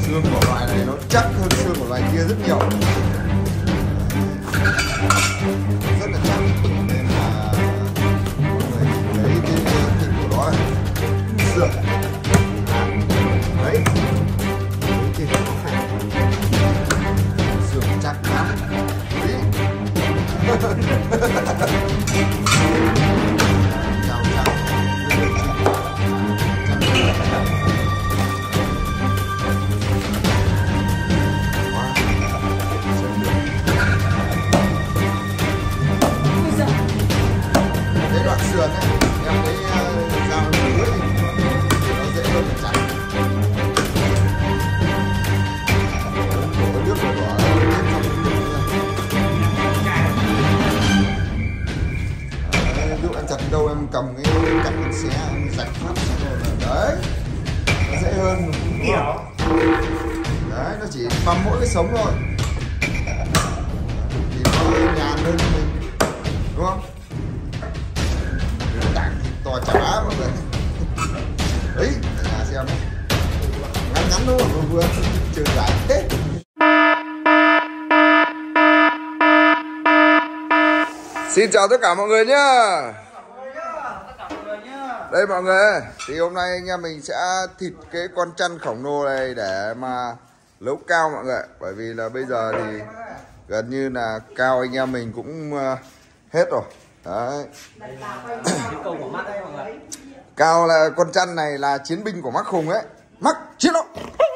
Xương của loài này nó chắc hơn xương của loài kia rất nhiều, rất là chắc, nên là mọi người lấy cái thịt của nó này xương đấy, thịt xương chắc lắm chào chào. Cái đoạn sườn ấy, em thấy dao lưới thì nó dễ hơn để chặt. Đổ nước vào đó, ví dụ em chặt đâu em cầm cái cạnh con xé em rạch phát đấy, nó dễ hơn đúng không? Đấy, nó chỉ băm mỗi cái sống thôi thì nó nhàn hơn cho mình đúng không? Tảng thịt to chả bá mọi người đấy, cả nhà xem ngắn ngắn thôi vừa chưa dài hết. Xin chào tất cả mọi người nhá. Đây mọi người, thì hôm nay anh em mình sẽ thịt cái con chăn khổng lồ này để mà nấu cao mọi người. Bởi vì là bây giờ thì gần như là cao anh em mình cũng hết rồi. Đấy. Cao là con chăn này là chiến binh của Mắc Khùng ấy. Mắc chiến đấu.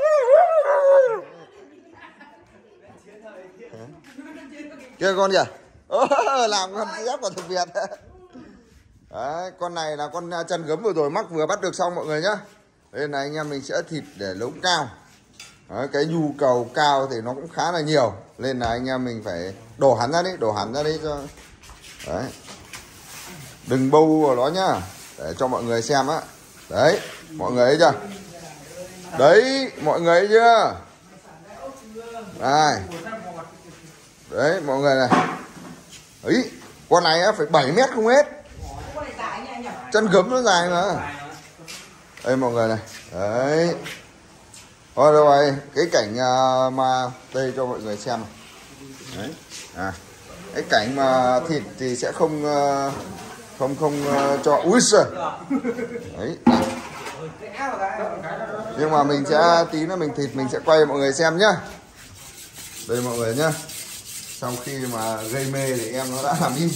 Kia con kìa. Làm con dép của thằng Việt. Đấy, con này là con chân gấm vừa rồi Mắc vừa bắt được xong mọi người nhá. Nên là anh em mình sẽ thịt để nấu cao. Đấy, cái nhu cầu cao thì nó cũng khá là nhiều, nên là anh em mình phải đổ hẳn ra đi cho đấy, đừng bâu vào đó nhá, để cho mọi người xem á. Đấy mọi người thấy chưa, đấy mọi người thấy chưa, đây đấy mọi người này, ấy con này phải 7 mét không hết, chân gấm nó dài mà. Đây mọi người này, đấy thôi rồi, cái cảnh mà đây cho mọi người xem này. Đấy. Cái cảnh mà thịt thì sẽ không cho úi giời. Đấy. Nhưng mà mình sẽ tí nữa mình thịt mình sẽ quay mọi người xem nhá. Đây mọi người nhá. Sau khi mà gây mê thì em nó đã làm im.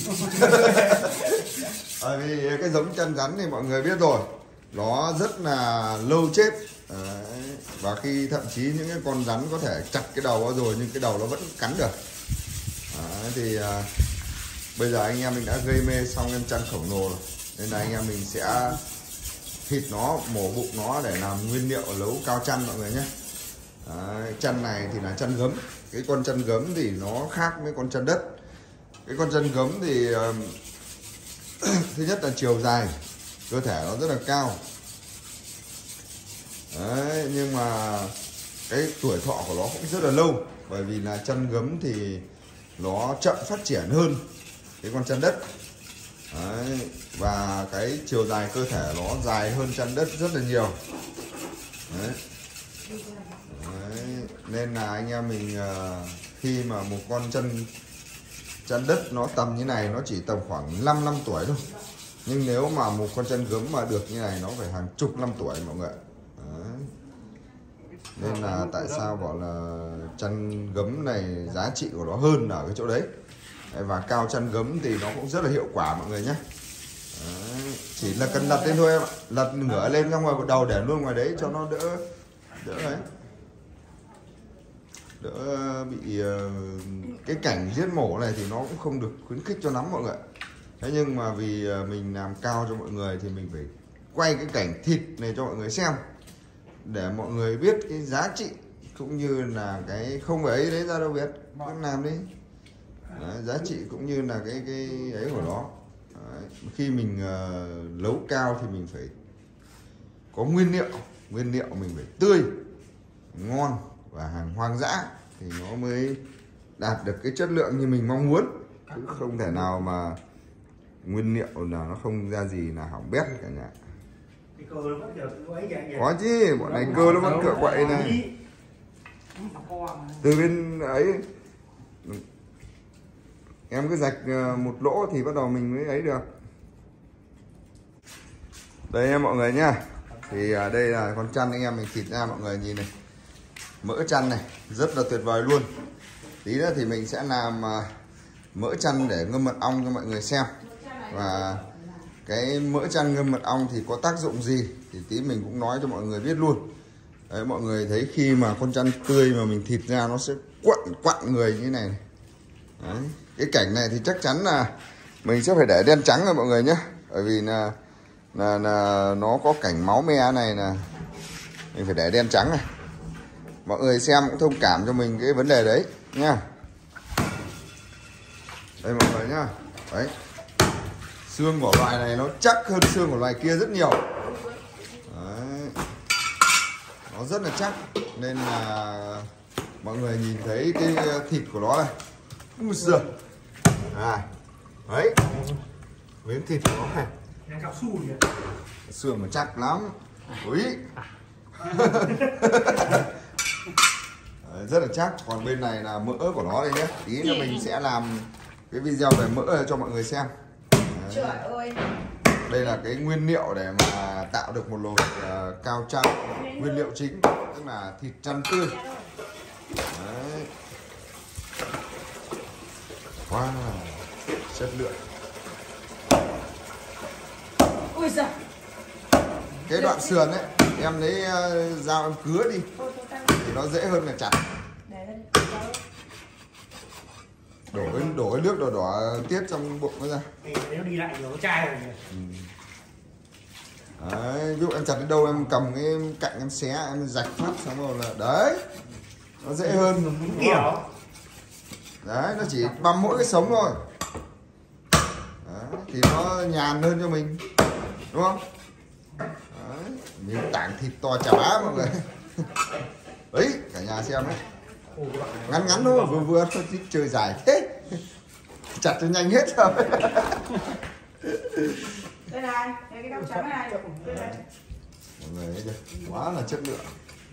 Bởi vì cái giống chân rắn thì mọi người biết rồi, nó rất là lâu chết. Đấy. Và khi thậm chí những cái con rắn có thể chặt cái đầu rồi nhưng cái đầu nó vẫn cắn được. Đấy, thì bây giờ anh em mình đã gây mê xong em chăn khổng lồ rồi, nên là anh em mình sẽ thịt nó, mổ bụng nó để làm nguyên liệu nấu cao chăn mọi người nhé. Đấy, chân này thì là chân gấm. Cái con chân gấm thì nó khác với con chân đất. Cái con chân gấm thì thứ nhất là chiều dài cơ thể nó rất là cao. Đấy, nhưng mà cái tuổi thọ của nó cũng rất là lâu, bởi vì là chân gấm thì nó chậm phát triển hơn cái con chân đất. Đấy, và cái chiều dài cơ thể nó dài hơn chân đất rất là nhiều. Đấy. Đấy, nên là anh em mình khi mà một con chân đất nó tầm như này, nó chỉ tầm khoảng 5 năm tuổi thôi, nhưng nếu mà một con chân gấm mà được như này nó phải hàng chục năm tuổi mọi người. Đấy. Nên là tại sao bảo là chân gấm này giá trị của nó hơn ở cái chỗ đấy. Đấy, và cao chân gấm thì nó cũng rất là hiệu quả mọi người nhé. Đấy, chỉ là cần lật lên thôi em ạ, lật ngửa lên ra ngoài một đầu để luôn ngoài đấy cho nó đỡ đấy, đỡ bị cái cảnh giết mổ này thì nó cũng không được khuyến khích cho lắm mọi người. Thế nhưng mà vì mình làm cao cho mọi người thì mình phải quay cái cảnh thịt này cho mọi người xem, để mọi người biết cái giá trị cũng như là cái không phải ấy đấy ra đâu biết con làm đi. Đấy, giá trị cũng như là cái ấy của nó. Đấy, khi mình nấu cao thì mình phải có nguyên liệu mình phải tươi ngon và hàng hoang dã thì nó mới đạt được cái chất lượng như mình mong muốn, chứ không thể nào mà nguyên liệu là nó không ra gì là hỏng bét cả nhà. Có chứ, bọn này cơ nó vẫn cựa quậy này. Từ bên ấy em cứ rạch một lỗ thì bắt đầu mình mới ấy được. Đây em mọi người nhá. Thì đây là con chăn anh em mình thịt ra, mọi người nhìn này. Mỡ chăn này rất là tuyệt vời luôn. Tí nữa thì mình sẽ làm mỡ chăn để ngâm mật ong cho mọi người xem. Và cái mỡ chăn ngâm mật ong thì có tác dụng gì thì tí mình cũng nói cho mọi người biết luôn. Đấy, mọi người thấy khi mà con chăn tươi mà mình thịt ra nó sẽ quặn người như thế này. Đấy. Cái cảnh này thì chắc chắn là mình sẽ phải để đen trắng rồi mọi người nhé. Bởi vì là nó có cảnh máu me này là mình phải để đen trắng này. Mọi người xem cũng thông cảm cho mình cái vấn đề đấy nha. Đây mọi người nhá. Đấy. Xương của loài này nó chắc hơn xương của loài kia rất nhiều. Đấy. Nó rất là chắc nên là mọi người nhìn thấy cái thịt của nó này. Ui giời. Đấy. Miếng thịt của nó này. Xương mà chắc lắm. Ui. Đấy, rất là chắc. Còn bên này là mỡ của nó đây nhé. Tí nữa mình sẽ làm cái video về mỡ cho mọi người xem. Trời ơi. Đây là cái nguyên liệu để mà tạo được một nồi cao chăn. Nguyên liệu chính tức là thịt chăn tươi. Đấy. Wow, chất lượng. Ui giời. Cái đoạn sườn ấy em lấy dao em cứa đi thì nó dễ hơn là chặt. Đổ cái nước đỏ tiết trong bụng nó ra. Nếu đi lại nó chai rồi. Đấy, ví dụ em chặt đến đâu em cầm cái cạnh em xé em rạch phát xong rồi là đấy, nó dễ hơn. Kiểu đấy, nó chỉ băm mỗi cái sống thôi. Đấy, thì nó nhàn hơn cho mình, đúng không? Đấy, miếng tảng thịt to chà bá mọi người. Đấy, cả nhà xem đấy, ngắn thôi, vừa thôi chứ chơi dài thế. Chặt cho nhanh hết rồi. Đây này, cái cọng trắng này. Mọi người thấy chưa? Quá là chất lượng.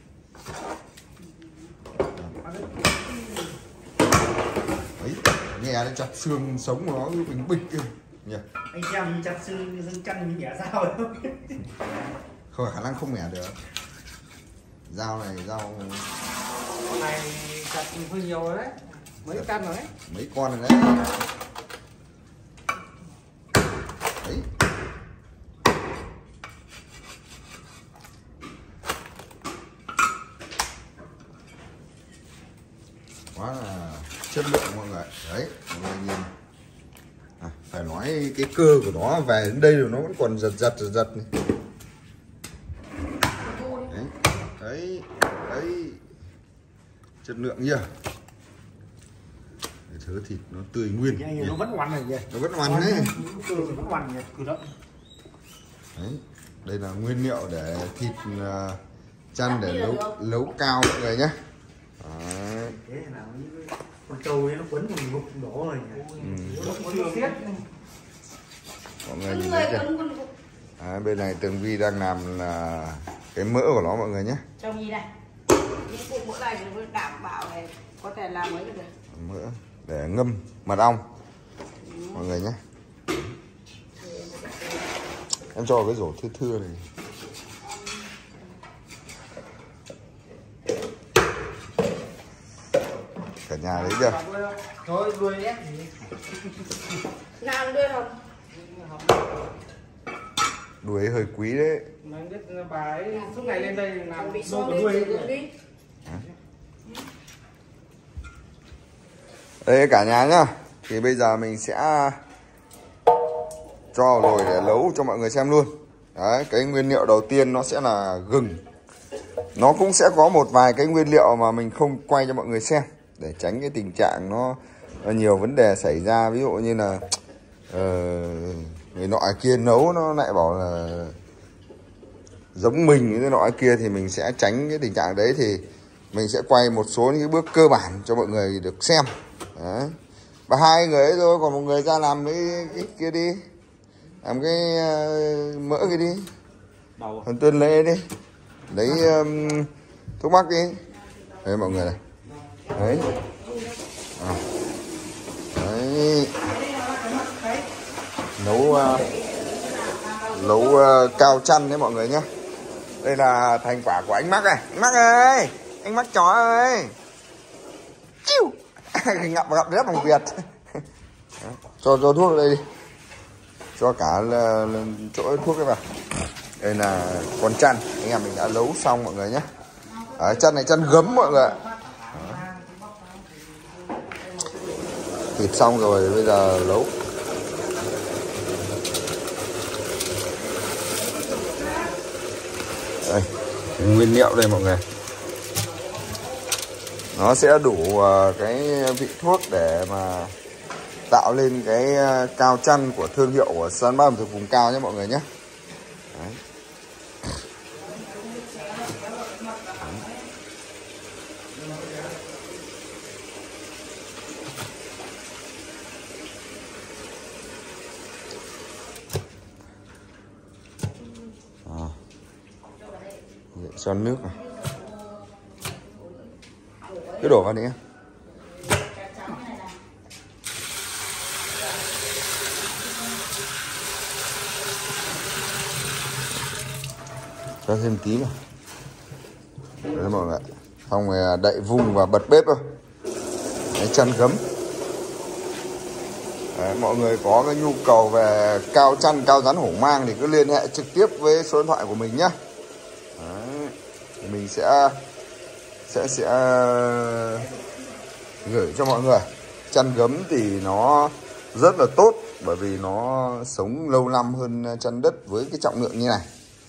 Đấy, nghe nó chặt xương sống của nó cứ bình bịch kìa nhỉ. anh xem chặt xương chăn mình nhả dao rồi. Không, khả năng không mẻ được. Dao này, dao Con này chặt hơi nhiều rồi đấy. Mấy căn rồi đấy. mấy con rồi đấy. Đấy. Quá là chất lượng mọi người. Đấy, mọi người nhìn. Phải nói cái cơ của nó về đến đây rồi nó vẫn còn giật này. Đấy, đấy, chất lượng nhỉ. Thớ thịt nó tươi nguyên. Nó vẫn ngoằn này nhỉ. Nó vẫn ngoằn đấy. Cơ nó vẫn ngoằn nhỉ, cử động. Đấy, đây là nguyên liệu để thịt chăn để nấu cao mọi người nhé. Đấy. Thế là con trâu ấy nó quấn một ngục đổ rồi nhỉ. Mọi người nhìn thấy chưa? Bên này Tường Vi đang làm cái mỡ của nó mọi người nhé. Trông gì này. Những cục mỡ này thì đảm bảo này có thể làm mới được. Mỡ để ngâm mật ong mọi người nhé. Em cho cái rổ thưa này. Cả nhà thấy chưa? Thôi đuôi nhé. Nào đưa không? Đuôi hơi quý đấy. Mà anh biết bà ấy suốt ngày lên đây làm bị đôi xô đuôi đi. Đây cả nhà nhá. Thì bây giờ mình sẽ cho nồi để nấu cho mọi người xem luôn. Đấy, cái nguyên liệu đầu tiên nó sẽ là gừng. Nó cũng sẽ có một vài cái nguyên liệu mà mình không quay cho mọi người xem để tránh cái tình trạng nó nhiều vấn đề xảy ra. Ví dụ như là người nọ kia nấu nó lại bảo là giống mình cái nọ kia, thì mình sẽ tránh cái tình trạng đấy. Thì mình sẽ quay một số những cái bước cơ bản cho mọi người được xem. Đấy. Và hai người ấy thôi, còn một người ra làm cái kia đi, làm cái mỡ kia đi. Còn Tuân lấy đi, lấy thuốc bắc đi. Đấy mọi người này. Đấy. Đấy. Nấu cao chăn đấy mọi người nhé. Đây là thành quả của anh Mắc này. Anh Mắc ơi, anh Mắc chó ơi. Chiu. Gặp rất bằng Việt. Cho thuốc đây đi. Cho cả chỗ thuốc cái vào. Đây là con chăn, anh em mình đã nấu xong mọi người nhé. Chăn này chăn gấm mọi người. Thịt xong rồi bây giờ nấu. Đây, nguyên liệu đây mọi người. Nó sẽ đủ cái vị thuốc để mà tạo lên cái cao chăn của thương hiệu của Sơn Bát ẩm thực vùng cao nhé mọi người nhé. Đấy. Cho nước này. Cứ đổ vào đi em. Cho thêm tí vào. Đấy mọi người. Xong rồi đậy vung và bật bếp thôi. Đấy, chăn gấm. Đấy, mọi người có cái nhu cầu về cao chăn, cao rắn hổ mang thì cứ liên hệ trực tiếp với số điện thoại của mình nhé. Mình sẽ gửi cho mọi người. Chăn gấm thì nó rất là tốt bởi vì nó sống lâu năm hơn chăn đất với cái trọng lượng như này.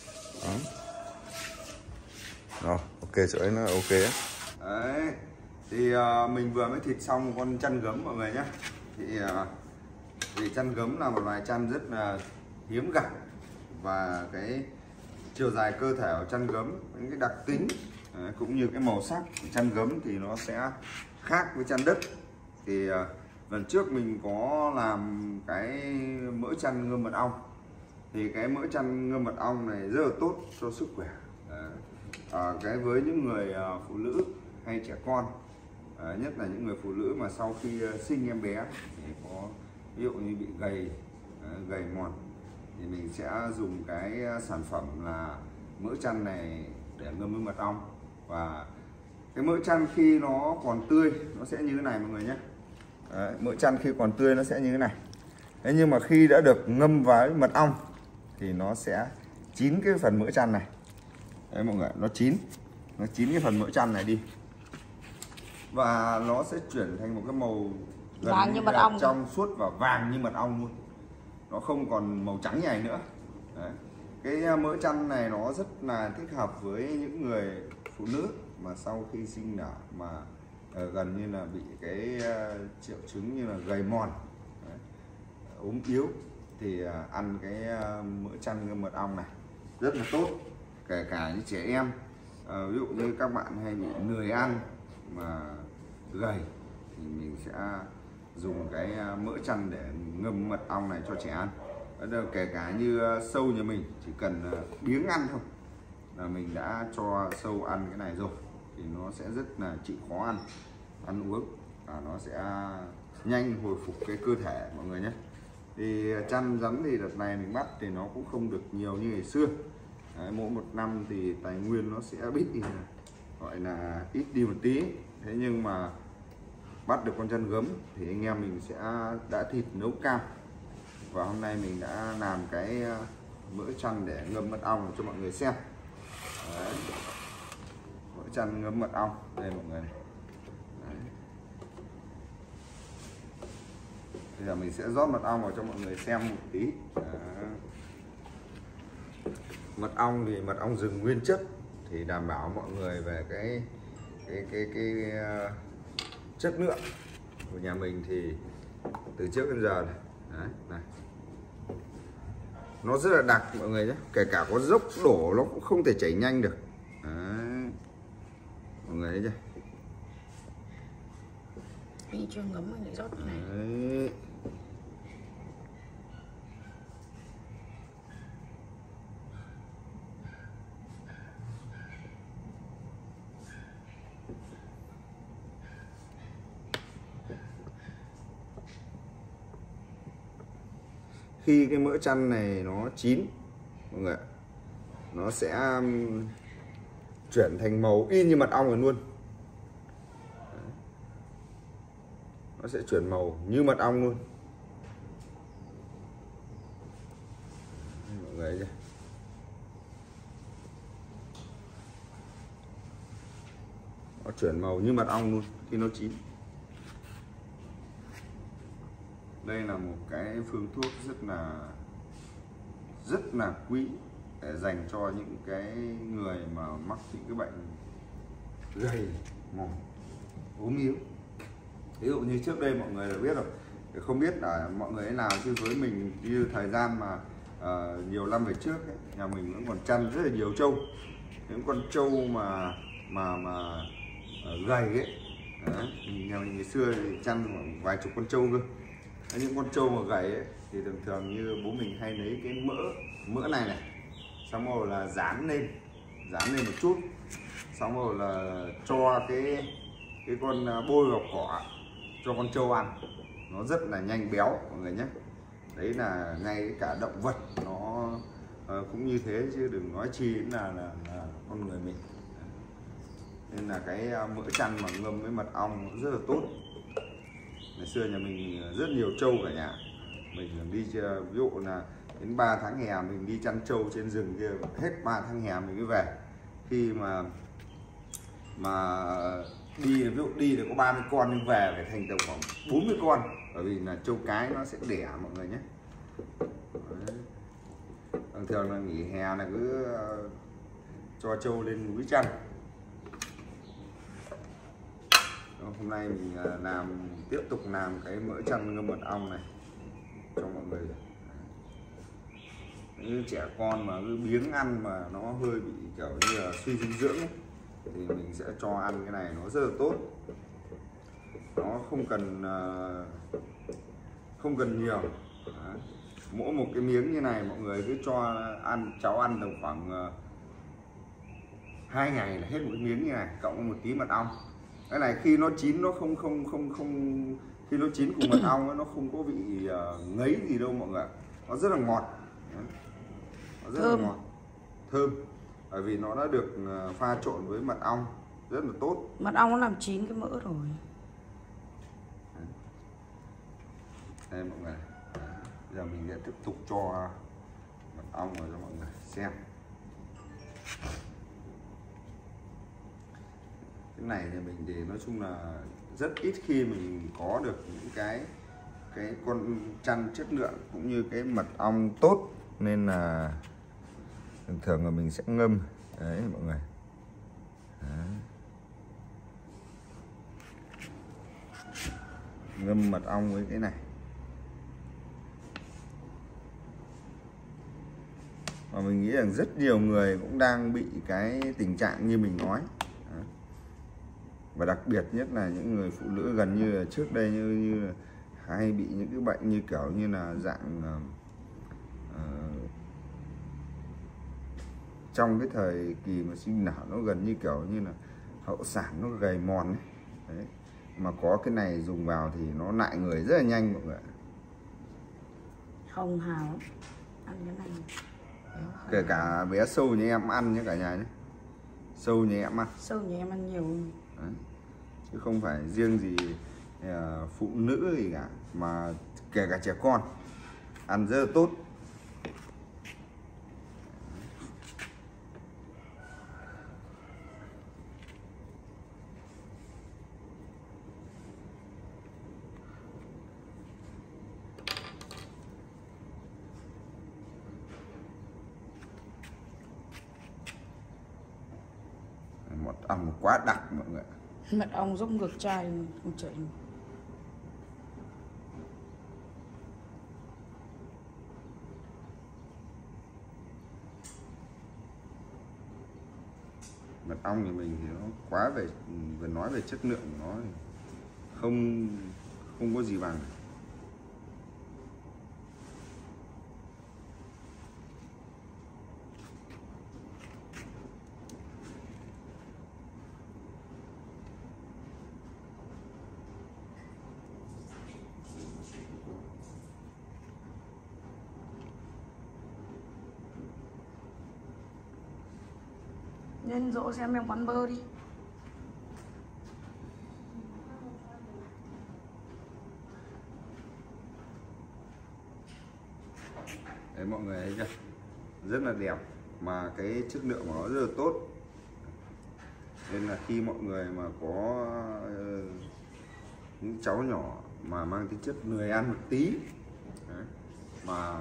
Rồi, ok, chỗ ấy nó ok đấy. Đấy, thì mình vừa mới thịt xong con chăn gấm mọi người nhé. Thì chăn gấm là một loài chăn rất là hiếm gặp, và cái chiều dài cơ thể của chăn gấm, những cái đặc tính cũng như cái màu sắc của chăn gấm thì nó sẽ khác với chăn đất. Thì lần trước mình có làm cái mỡ chăn ngâm mật ong, thì cái mỡ chăn ngâm mật ong này rất là tốt cho sức khỏe. Cái với những người phụ nữ hay trẻ con, nhất là những người phụ nữ mà sau khi sinh em bé thì có ví dụ như bị gầy mòn, thì mình sẽ dùng cái sản phẩm là mỡ chăn này để ngâm với mật ong. Và cái mỡ chăn khi nó còn tươi nó sẽ như thế này mọi người nhé. Đấy, mỡ chăn khi còn tươi nó sẽ như thế này. Thế nhưng mà khi đã được ngâm với mật ong thì nó sẽ chín cái phần mỡ chăn này. Đấy mọi người, nó chín cái phần mỡ chăn này đi, và nó sẽ chuyển thành một cái màu vàng như mật ong, trong suốt và vàng như mật ong luôn. Nó không còn màu trắng nhầy nữa. Đấy. Cái mỡ chăn này nó rất là thích hợp với những người phụ nữ mà sau khi sinh nở mà gần như là bị cái triệu chứng như là gầy mòn, ốm yếu, thì ăn cái mỡ chăn ngâm mật ong này rất là tốt, kể cả những trẻ em. Ví dụ như các bạn hay bị lười ăn mà gầy thì mình sẽ dùng cái mỡ chăn để ngâm mật ong này cho trẻ ăn. Kể cả như sâu nhà mình chỉ cần biếng ăn thôi là mình đã cho sâu ăn cái này rồi, thì nó sẽ rất là chịu khó ăn uống, và nó sẽ nhanh hồi phục cái cơ thể mọi người nhé. Thì chăn rắn thì đợt này mình bắt thì nó cũng không được nhiều như ngày xưa. Đấy, mỗi một năm thì tài nguyên nó sẽ ít đi, gọi là ít đi một tí. Thế nhưng mà bắt được con chăn gấm thì anh em mình sẽ đã thịt nấu cam, và hôm nay mình đã làm cái mỡ chăn để ngâm mật ong cho mọi người xem. Đấy. Mỡ chăn ngâm mật ong đây mọi người này. Đấy. Bây giờ mình sẽ rót mật ong vào cho mọi người xem một tí. Đấy. Mật ong thì mật ong rừng nguyên chất thì đảm bảo mọi người về cái chất lượng của nhà mình thì từ trước đến giờ này. Đấy, này. Nó rất là đặc mọi người nhé, kể cả có dốc đổ nó cũng không thể chảy nhanh được. Đấy. Mọi người thấy chưa? Đi chưa ngấm mình lại rót này. Đấy. khi cái mỡ chăn này nó chín mọi người, nó sẽ chuyển thành màu y như mật ong rồi luôn. Nó sẽ chuyển màu như mật ong luôn. Mọi người thấy. Nó chuyển màu như mật ong luôn khi nó chín. Đây là một cái phương thuốc rất là quý để dành cho những cái người mà mắc những cái bệnh gầy mòn, ốm yếu. Ví dụ như trước đây mọi người đã biết rồi, không biết là mọi người nào, chứ với mình như thời gian mà nhiều năm về trước ấy, nhà mình vẫn còn chăn rất là nhiều trâu. Những con trâu mà gầy ấy. Đấy, nhà mình ngày xưa thì chăn khoảng vài chục con trâu cơ. Những con trâu mà gầy ấy, thì thường như bố mình hay lấy cái mỡ này xong rồi là dán lên một chút, xong rồi là cho cái con bôi vào cỏ cho con trâu ăn, nó rất là nhanh béo mọi người nhé. Đấy là ngay cả động vật nó cũng như thế, chứ đừng nói chi là con người mình. Nên là cái mỡ chăn mà ngâm với mật ong nó rất là tốt. Ngày xưa nhà mình rất nhiều trâu cả nhà. Mình đi ví dụ là đến 3 tháng hè mình đi chăn trâu trên rừng kia, hết 3 tháng hè mình mới về. Khi mà đi ví dụ đi thì có 30 con nhưng về phải thành tầm khoảng 40 con, bởi vì là trâu cái nó sẽ đẻ mọi người nhé. Thường là nghỉ hè là cứ cho trâu lên núi chăn. Hôm nay mình tiếp tục làm cái mỡ chăn ngâm mật ong này cho mọi người. Như trẻ con mà cứ biếng ăn mà nó hơi bị kiểu như là suy dinh dưỡng ấy, thì mình sẽ cho ăn cái này, nó rất là tốt. Nó không cần nhiều. Đấy. Mỗi một cái miếng như này mọi người cứ cho cháu ăn tầm khoảng 2 ngày là hết một cái miếng như này, cộng một tí mật ong. Cái này khi nó chín nó không khi nó chín cùng mật ong ấy, nó không có vị ngấy gì đâu mọi người. Nó rất là ngọt. Nó rất là ngọt, thơm. Bởi vì nó đã được pha trộn với mật ong rất là tốt. Mật ong nó làm chín cái mỡ rồi. Đây mọi người. Bây giờ mình sẽ tiếp tục cho mật ong vào cho mọi người xem. Cái này thì mình thì nói chung là rất ít khi mình có được những cái con chăn chất lượng cũng như cái mật ong tốt, nên là thường là mình sẽ ngâm. Đấy mọi người. Đấy. Ngâm mật ong với cái này. Và mình nghĩ rằng rất nhiều người cũng đang bị cái tình trạng như mình nói. Đấy. Và đặc biệt nhất là những người phụ nữ gần như là trước đây như là hay bị những cái bệnh như kiểu như là dạng trong cái thời kỳ mà sinh nở, nó gần như kiểu như là hậu sản nó gầy mòn ấy. Đấy. Mà có cái này dùng vào thì nó lại người rất là nhanh mọi người. Hồng hào ăn cái này. Kể cả bé sâu như em ăn nhé cả nhà nhé. Sâu như em ăn. Sâu như em ăn nhiều. Đấy. Chứ không phải riêng gì phụ nữ gì cả, mà kể cả trẻ con ăn rất là tốt. Mật ong quá đặc mọi người. Mật ong dốc ngược chai không chảy. Mật ong thì mình thì nó quá về nói về chất lượng của nó thì không có gì bằng. Nhân dỗ xem em quán bơ đi. Đấy mọi người thấy chưa, rất là đẹp mà cái chất lượng của nó rất là tốt, nên là khi mọi người mà có những cháu nhỏ mà mang tính chất lười ăn một tí đấy, mà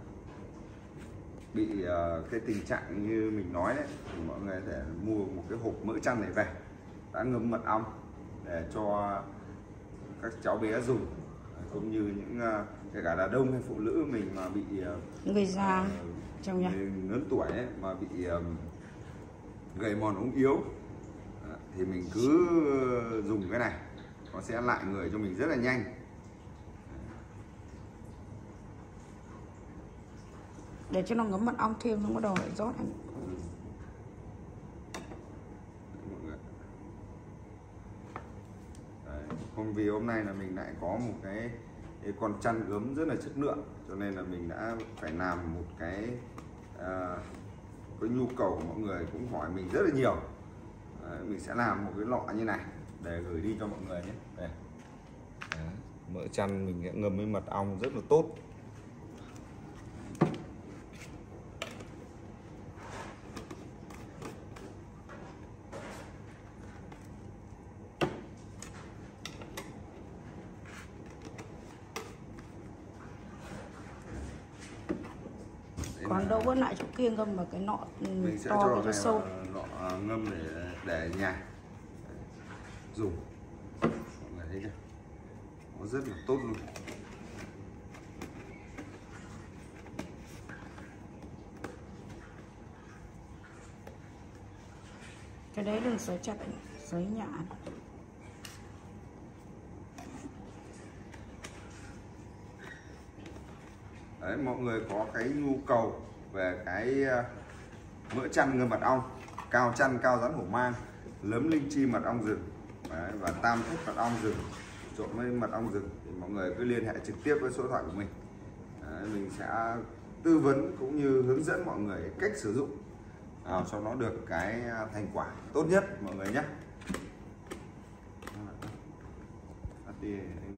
bị cái tình trạng như mình nói đấy, thì mọi người sẽ mua một cái hộp mỡ chăn này về đã ngâm mật ong để cho các cháu bé dùng, cũng như những kể cả là đàn ông hay phụ nữ mình mà bị Người già trong nhà lớn tuổi ấy, mà bị gầy mòn ốm yếu thì mình cứ dùng cái này, nó sẽ lại người cho mình rất là nhanh. để cho nó ngấm mật ong thêm, không có đồ lại rót anh. Vì hôm nay là mình lại có một cái con chăn gấm rất là chất lượng, cho nên là mình đã phải làm một cái nhu cầu của mọi người cũng hỏi mình rất là nhiều. Đấy, mình sẽ làm một cái lọ như này để gửi đi cho mọi người nhé. Đây. Đấy, mỡ chăn mình sẽ ngâm với mật ong rất là tốt. Còn đâu vẫn lại chỗ kia ngâm vào cái nọ mình sẽ to cho sâu. nọ ngâm để ở nhà dùng. Mọi người thấy chưa, nó rất là tốt luôn. Cái đấy đừng sới chặt, sới nhả. Đấy, mọi người có cái nhu cầu về cái mỡ chăn ngâm mật ong, cao chăn cao rắn hổ mang, lấm linh chi mật ong rừng. Đấy, và tam thất mật ong rừng trộn với mật ong rừng thì mọi người cứ liên hệ trực tiếp với số điện thoại của mình. Đấy, mình sẽ tư vấn cũng như hướng dẫn mọi người cách sử dụng cho nó được cái thành quả tốt nhất mọi người nhé.